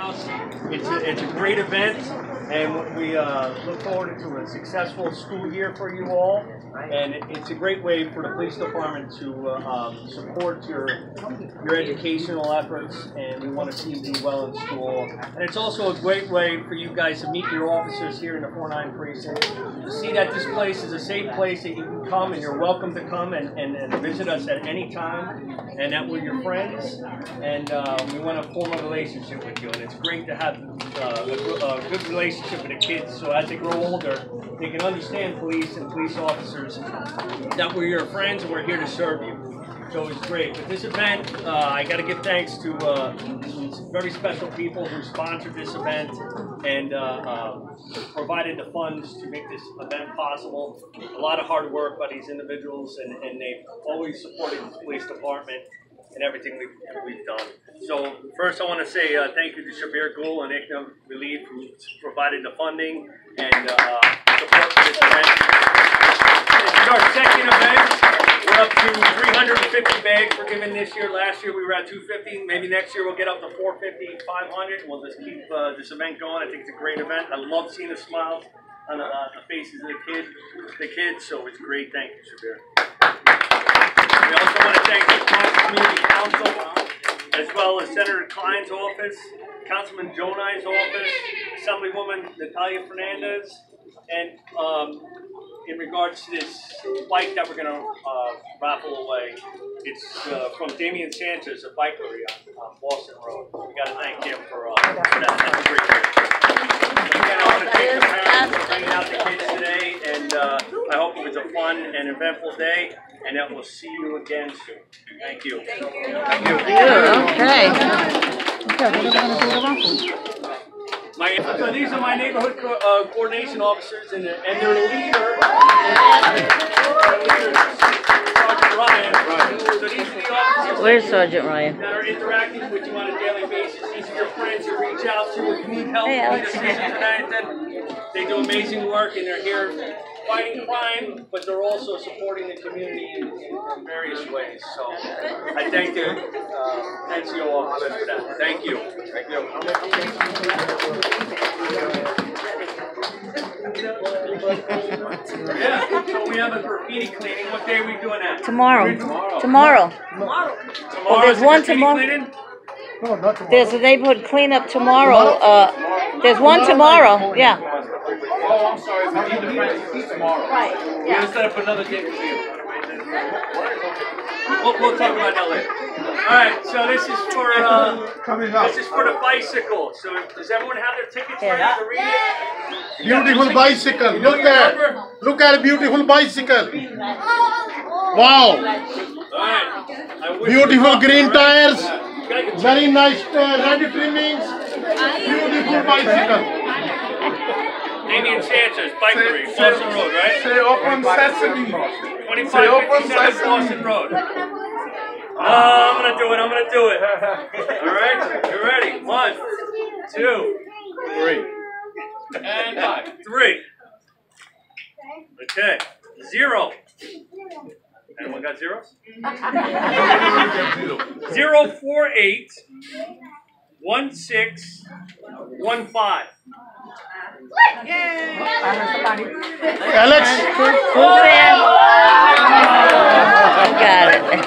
House. It's a great event, and we look forward to a successful school year for you all. And it's a great way for the police department to support your educational efforts, and we want to see you do well in school. And it's also a great way for you guys to meet your officers here in the 4-9 precinct, to see that this place is a safe place that you can come, and you're welcome to come and visit us at any time, and that we're your friends, and we want to form a relationship with you. And it's great to have a good relationship with the kids, so as they grow older, they can understand police and police officers, that we're your friends and we're here to serve you. So it's great. With this event, I got to give thanks to some very special people who sponsored this event and provided the funds to make this event possible. A lot of hard work by these individuals, and they've always supported the police department and everything we've done. So first I want to say thank you to Shabir Gul and ICNA Relief, who provided the funding and support for this event. This is our second event. We're up to 350 bags we're giving this year. Last year we were at 250. Maybe next year we'll get up to 450, 500. We'll just keep this event going. I think it's a great event. I love seeing the smiles on the faces of the kids. So it's great. Thank you, Shabir. We also want to thank the Community Council, as well as Senator Klein's office, Councilman Jonai's office, Assemblywoman Natalia Fernandez, and in regards to this bike that we're going to raffle away, it's from Damian Sanchez, a biker on Boston Road. We got to thank him for that. That's a great thing. Again, I want to thank the parents for bringing out the kids today, and I hope it was a fun and eventful day, and that we'll see you again soon. Thank you. Thank you. Thank you. Okay. So these are my neighborhood coordination officers, and their leader, Sergeant Ryan. So these are the officers. Where's Sergeant Ryan? That are interacting with you on a daily basis. These are your friends you reach out to if you need help, Hey, need assistance, and anything. They do amazing work, and they're here fighting crime, but they're also supporting the community in various ways. So I thank the NCO officers for that. Thank you. Thank you. Yeah, so we have a graffiti cleaning. What day are we doing that? Tomorrow. Tomorrow. Oh, there's one tomorrow. Cleaning? No, not tomorrow. There's a neighborhood cleanup tomorrow. There's one tomorrow. Yeah. Oh, I'm sorry. We need to practice tomorrow. Right. We're going to set up another date with you. We'll talk about that later. All right, so this is for the bicycle. So does everyone have their tickets ready to read it? Beautiful bicycle. Look there. Look at a beautiful bicycle. Wow. All right. Beautiful green tires. Very nice red trimmings. Beautiful bicycle. Damian Sanchez, Bikery, Boston Road, right? Say open sesame. 2557 Boston Road. I'm going to do it. All right, you ready? 1, 2, 3. And 5. 3. Okay. 0. Anyone got zeros? 048 1615. Alex. Got it.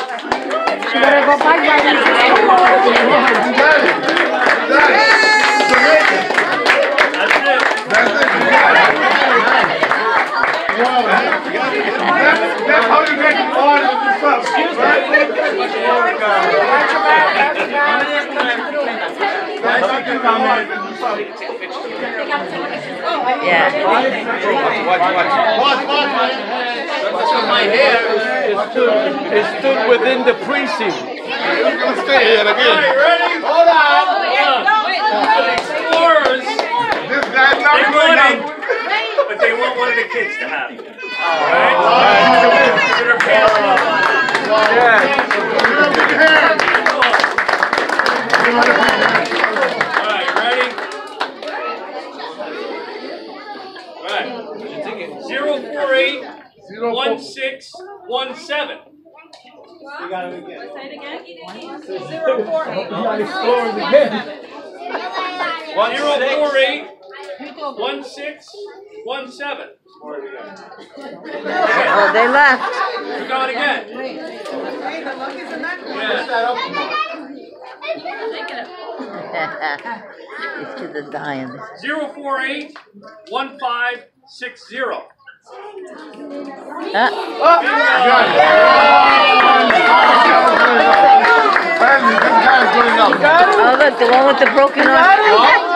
That's how you get on with the excuse Watch. My hair is stood within the precinct. You're going to stay here again. All right, ready? Hold on. Explorers, This guy's not going down. but they want one of the kids to have it. All right? So they're passing up on it. All right, ready? All right. 048 1617. You got it again. Say it again. 048 1617. 048 1617. Oh, they left. You got it again. These kids are dying. 048 1560. Oh, look, the one with the broken arm.